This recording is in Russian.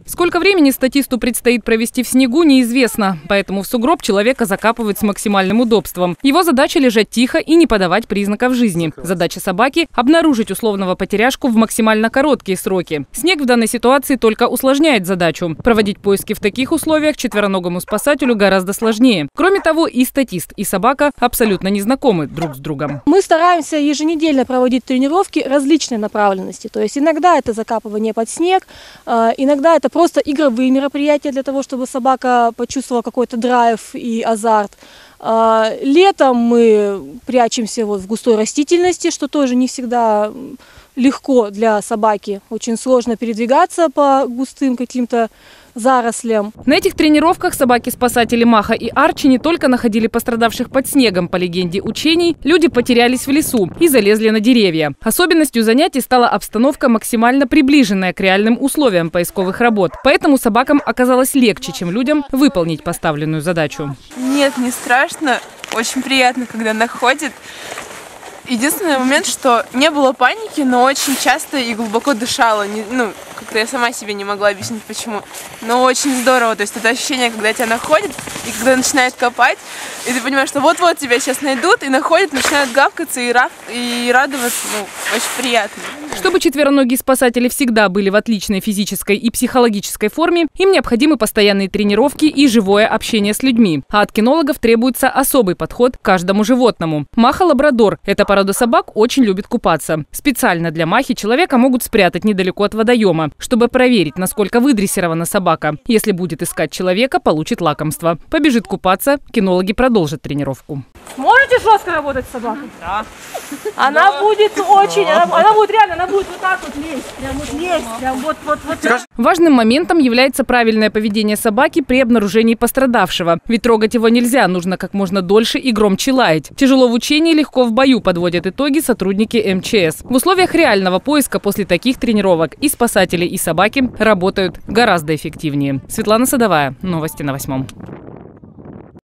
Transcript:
Сколько времени статисту предстоит провести в снегу, неизвестно. Поэтому в сугроб человека закапывают с максимальным удобством. Его задача – лежать тихо и не подавать признаков жизни. Задача собаки – обнаружить условного потеряшку в максимально короткие сроки. Снег в данной ситуации только усложняет задачу. Проводить поиски в таких условиях четвероногому спасателю гораздо сложнее. Кроме того, и статист, и собака абсолютно не знакомы друг с другом. Мы стараемся еженедельно проводить тренировки различной направленности. То есть иногда это закапывание под снег, иногда это просто игровые мероприятия для того, чтобы собака почувствовала какой-то драйв и азарт. Летом мы прячемся в густой растительности, что тоже не всегда легко для собаки. Очень сложно передвигаться по густым каким-то зарослям. На этих тренировках собаки-спасатели Маха и Арчи не только находили пострадавших под снегом. По легенде учений, люди потерялись в лесу и залезли на деревья. Особенностью занятий стала обстановка, максимально приближенная к реальным условиям поисковых работ. Поэтому собакам оказалось легче, чем людям, выполнить поставленную задачу. Нет, не страшно. Очень приятно, когда находят. Единственный момент, что не было паники, но очень часто и глубоко дышала. Как-то я сама себе не могла объяснить, почему. Но очень здорово. То есть это ощущение, когда тебя находят, и когда начинают копать, и ты понимаешь, что вот-вот тебя сейчас найдут, и находят, начинают гавкаться и радоваться. Очень приятно. Чтобы четвероногие спасатели всегда были в отличной физической и психологической форме, им необходимы постоянные тренировки и живое общение с людьми. А от кинологов требуется особый подход к каждому животному. Маха-лабрадор – эта порода собак очень любит купаться. Специально для Махи человека могут спрятать недалеко от водоема, чтобы проверить, насколько выдрессирована собака. Если будет искать человека, получит лакомство. Побежит купаться, кинологи продолжат тренировку. Можете жестко работать с собакой? Да. Она будет очень, она будет реально, она будет вот так вот лезть. Прям вот лезть, прям вот. Важным моментом является правильное поведение собаки при обнаружении пострадавшего. Ведь трогать его нельзя, нужно как можно дольше и громче лаять. Тяжело в учении, легко в бою, подводят итоги сотрудники МЧС. В условиях реального поиска после таких тренировок и спасатели, и собаки работают гораздо эффективнее. Светлана Садовая. Новости на 8.